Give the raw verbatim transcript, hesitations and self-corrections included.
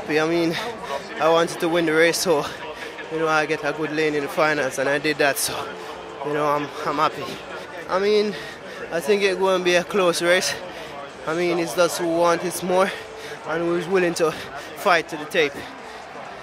happy. I mean, I wanted to win the race, so you know I get a good lane in the finals, and I did that. So you know I'm I'm happy. I mean, I think it's going to be a close race. I mean, it's just who wants it more and who's willing to fight to the tape.